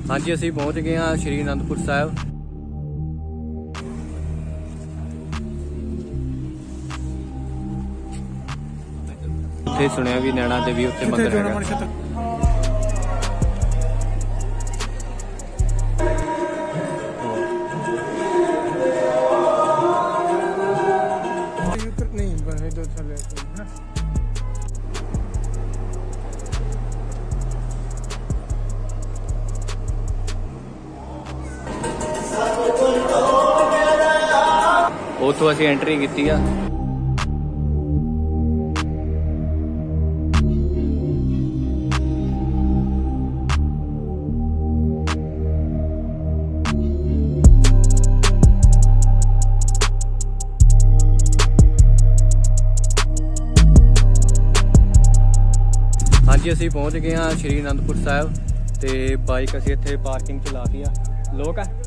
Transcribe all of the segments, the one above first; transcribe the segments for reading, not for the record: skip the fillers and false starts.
हाँ जी, असीं पहुँच गए हाँ श्री आनंदपुर साहिब। उत्थे सुनिया भी नैना देवी उत्थे मंदिर है। उतो असीं एंट्री की आ। हाँ जी, असीं पहुँच गए हाँ श्री आनंदपुर साहिब ते बाइक असीं इत्थे पार्किंग च लाती आ। लोक है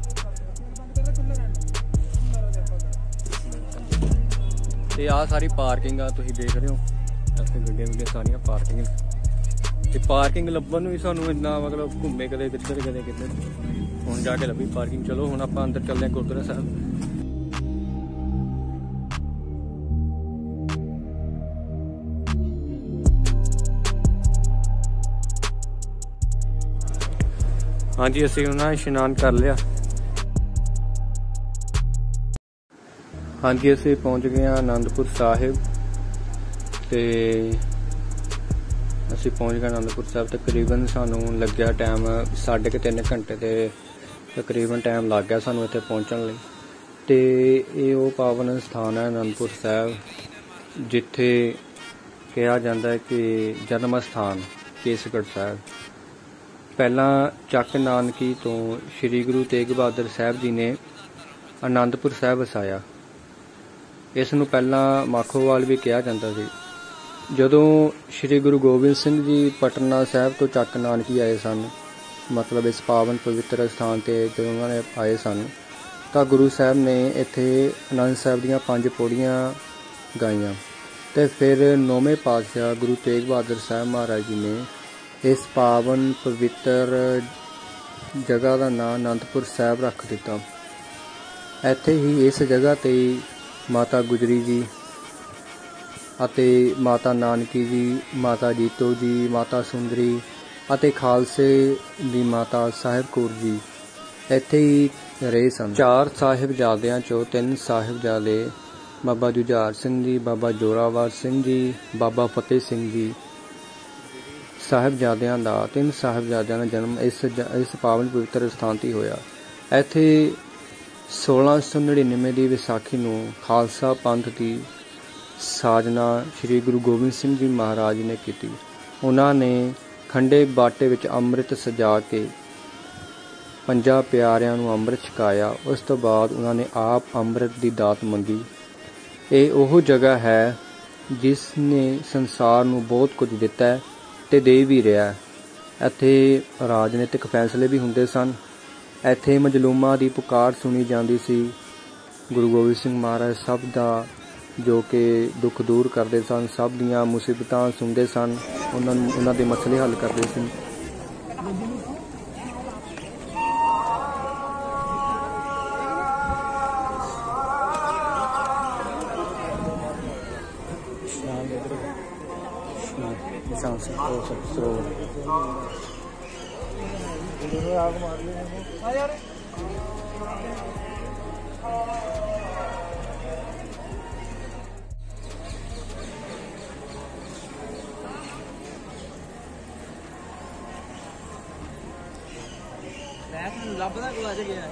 ते आ सारी पार्किंग आ, तुसीं देख रहे हो इत्थे गड्डियां गुड्डियां सारियां पार्किंग ते पार्किंग लब्भन नूं भी सानूं इन्ना मतलब घूमे कदे किधर कदे किधर, हुण जाके लभी पार्किंग। चलो हुण आपां अंदर चलदे हां गुरुद्वारा साहिब। हाँ जी, असीं हुण इशनान कर लिया। हाँ जी, असीं पहुँच गए हाँ आनंदपुर साहिब ते असीं पहुँच गए आनंदपुर साहिब। तकरीबन सानूं लग्या टाइम 3.5 घंटे ते तकरीबन टाइम लग गया सानूं इत्थे पहुँचण लई। ते ये वो पावन स्थान है आनंदपुर साहिब जिथे कहा जाता है कि जन्म स्थान केसगढ़ साहिब। पहला चक नानकी तो श्री गुरु तेग बहादुर साहिब जी ने आनंदपुर साहिब वसाया। इस नूं पहला माखोवाल भी कहा जाता सी। जदों श्री गुरु गोबिंद सिंह जी पटना साहिब तो चक नानकी आए सन, मतलब इस पावन पवित्र स्थान ते जदों उन्होंने आए सन, तो गुरु साहब ने इत्थे आनंद साहिब दीयां 5 पौड़ियां गाईयां ते फिर 9वें पातशाह गुरु तेग बहादुर साहिब महाराज जी ने इस पावन पवित्र जगह का नाम आनंदपुर साहिब रख दिता। इत्थे ही इस जगह ते माता गुजरी जी अते माता नानकी जी, माता जीतो जी, माता सुंदरी अते खालसे दी माता साहिब कौर जी इत्थे ही रहे सन। 4 साहिबजादियां चों 3 साहिबजादे बाबा जुझार सिंह जी, बाबा जोरावर सिंह जी, बाबा फतेह सिंह जी साहिबजादियां दा 3 साहिबजादियां दा जन्म इस पावन पवित्र स्थान ते होया। इत्थे 1699 की विसाखी नूं खालसा पंथ की साजना श्री गुरु गोबिंद सिंह जी महाराज ने की। उन्होंने खंडे बाटे विच अमृत सजा के 5 प्यारियां नूं अमृत छकाया। उस तो बाद उन्होंने आप अमृत की दात मंगी। ये ओह जगह है जिसने संसार नूं बहुत कुछ दिता है ते दे भी रहा है। इत्थे राजनीतिक फैसले भी हुंदे सन। इत्थे मजलूमां दी पुकार सुनी जाती सी। गुरु गोबिंद सिंह महाराज सब दा जो कि दुख दूर करते सन, सब दियां मुसीबतां सुनते सन, उन्हां दे मसले हल करते सन। ਲੱਭਦਾ ਕੋਲ ਅੱਜ ਗਿਆ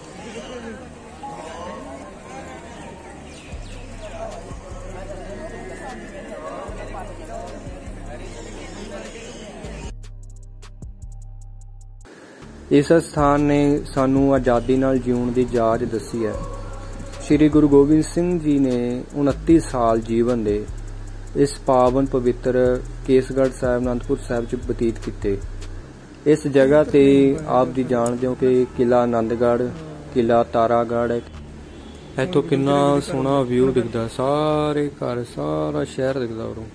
इस स्थान ने सानू आज़ादी नाल जीउण दी जाच दसी है। श्री गुरु गोबिंद सिंह जी ने 29 साल जीवन दे इस पावन पवित्र केसगढ़ साहिब आनंदपुर साहिब च बतीत किते। इस जगह ते आप जी जानते हो कि किला आनंदगढ़, किला तारागढ़ है। इत्थों कितना सोहना व्यू दिखदा, सारे घर सारा शहर दिखदा उरों।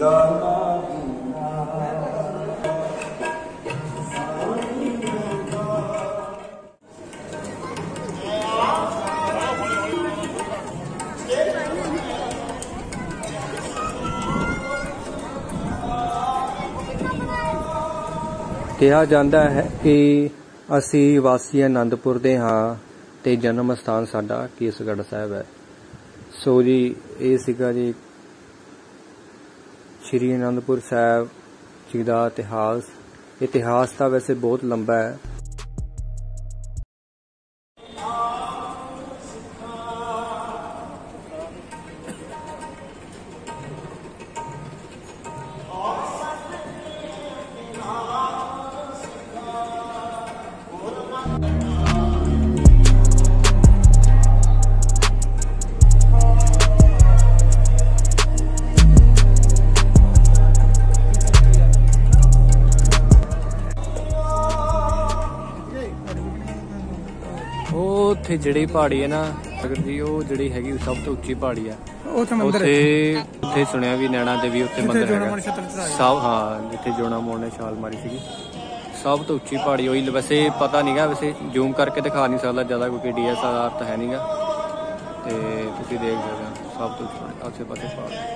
ਕਿਹਾ ਜਾਂਦਾ ਹੈ ਕਿ ਅਸੀਂ ਵਾਸੀ ਆਨੰਦਪੁਰ ਦੇ ਹਾਂ ਤੇ ਜਨਮ ਸਥਾਨ ਸਾਡਾ ਕੇਸਗੜ੍ਹ ਸਾਹਿਬ ਹੈ। ਸੋ ਜੀ ਇਹ ਸੀਗਾ ਜੀ ਸ਼੍ਰੀ ਅਨੰਦਪੁਰ ਸਾਹਿਬ ਜੀ ਦਾ ਇਤਿਹਾਸ ਤਾਂ ਵੈਸੇ ਬਹੁਤ ਲੰਬਾ ਹੈ। ਉੱਥੇ ਜਿਹੜੀ ਪਹਾੜੀ ਹੈ ਨਾ ਅਗਰ ਜੀ ਉਹ ਜਿਹੜੀ ਹੈਗੀ ਸਭ ਤੋਂ ਉੱਚੀ ਪਹਾੜੀ ਆ। ਉੱਥੇ ਸੁਣਿਆ ਵੀ ਨੈਣਾ ਦੇਵੀ ਉੱਥੇ ਮੰਦਿਰ ਹੈਗਾ ਸਭ। ਹਾਂ ਜਿੱਥੇ ਜੋੜਾ ਮੋੜ ਨੇ ਛਾਲ ਮਾਰੀ ਸੀਗੀ ਸਭ ਤੋਂ ਉੱਚੀ ਪਹਾੜੀ ਹੋਈ। ਵੈਸੇ ਪਤਾ ਨਹੀਂਗਾ, ਵੈਸੇ ਜ਼ੂਮ ਕਰਕੇ ਦਿਖਾ ਨਹੀਂ ਸਕਦਾ ਜ਼ਿਆਦਾ ਕਿਉਂਕਿ DSLR ਤਾਂ ਹੈ ਨਹੀਂਗਾ। ਤੇ ਤੁਸੀਂ ਦੇਖ ਸਕਦੇ ਹੋ ਸਭ ਤੋਂ ਉੱਚੀ ਆਸੇ ਪਾਸੇ ਪਹਾੜ।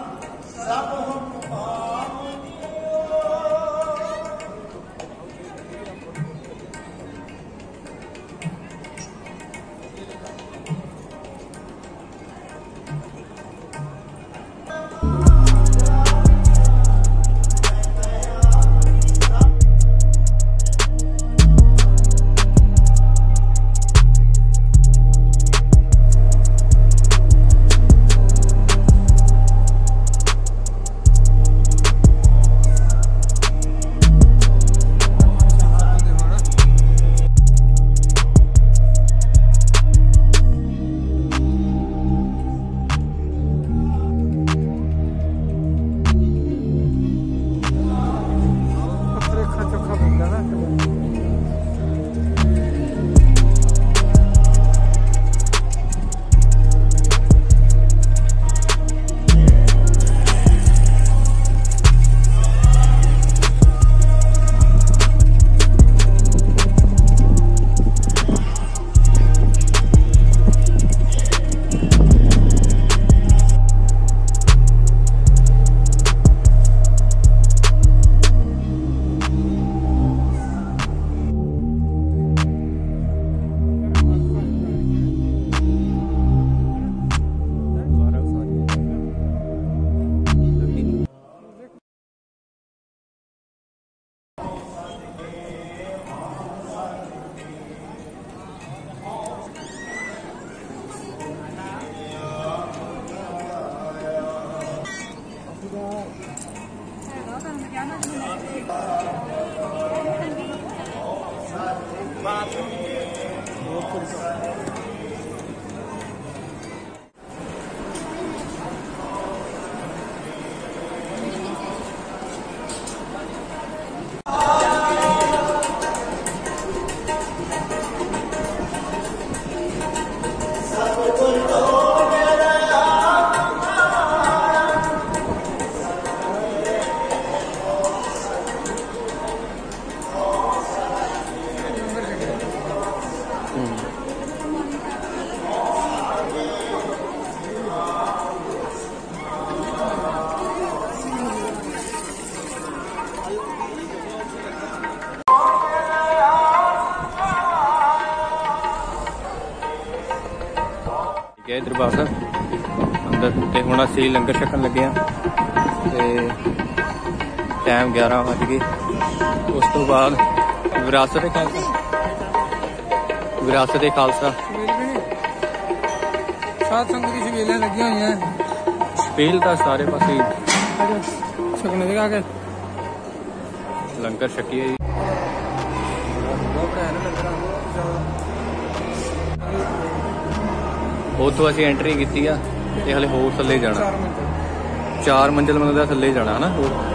दरबार साहब अंदर ते हुण असीं लंगर छकन लगे हाँ ते टाइम 11 बज गए। उस तो बाद विरासत ए खालसा सात संगत की छबीलें लगी हुई हैं। छबील तो सारे पासे छकने लगा के लंगर छकी है। उतो असीं एंट्री की हले होर थले जाना 4 मंजिल मतलब थले जाना है ना।